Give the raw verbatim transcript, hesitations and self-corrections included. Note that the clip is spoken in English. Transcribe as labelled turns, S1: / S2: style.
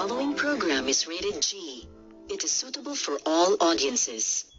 S1: following program is rated G. It is suitable for all audiences.